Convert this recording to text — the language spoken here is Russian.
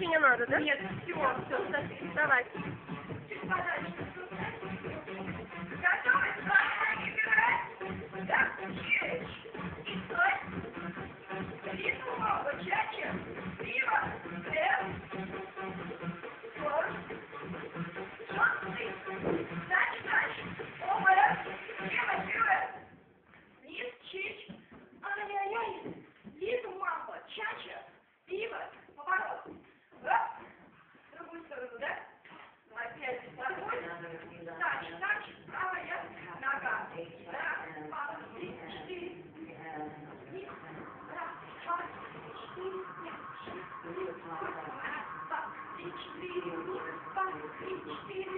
Больше не надо, да? Нет, всего, все, Давай. Готовы? Да, чуть. И стой. Ритм мало, чаще. Пиво. Дальше. Оба. Лево. Низ, чуть. Ай-яй-яй. Ритм мало, чаще. Пиво. Поворот. Раз. В другую сторону, да? Опять спокойно. Дальше. Правая нога. Раз, два, три, четыре. Вниз. Раз, два, четыре, пять, шесть, семь. Раз, два, три, четыре. Вниз, два, три, четыре.